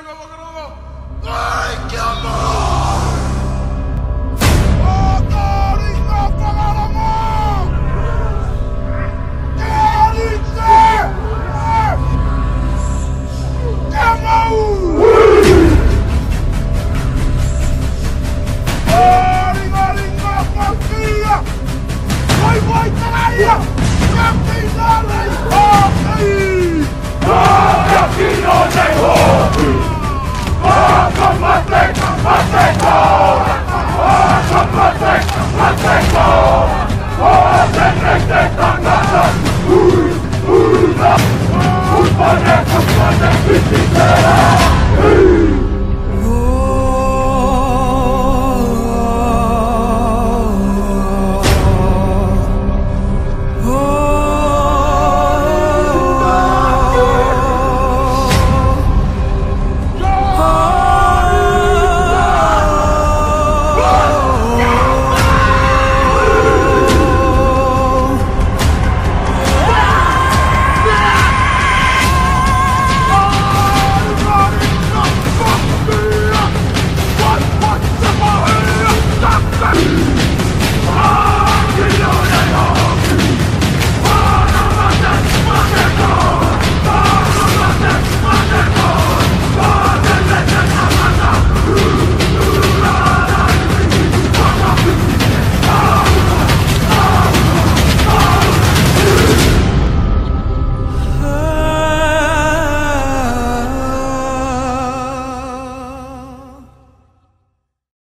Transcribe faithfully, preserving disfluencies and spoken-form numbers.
¡Ay, qué amor! ¡Oh, Torino, paga el amor! ¡Qué dice! ¡Qué amor! ¡Torino, Torino, partida! ¡Voy, voy, canalla! ¡Que finale il hockey! ¡Que aquí no c'è hockey! ¡Oh, combate, combate, gol! ¡Oh, combate, combate, gol! ¡Oh, se rende tangata! ¡Uy, uy, no! ¡Combate, combate, quindi sarà!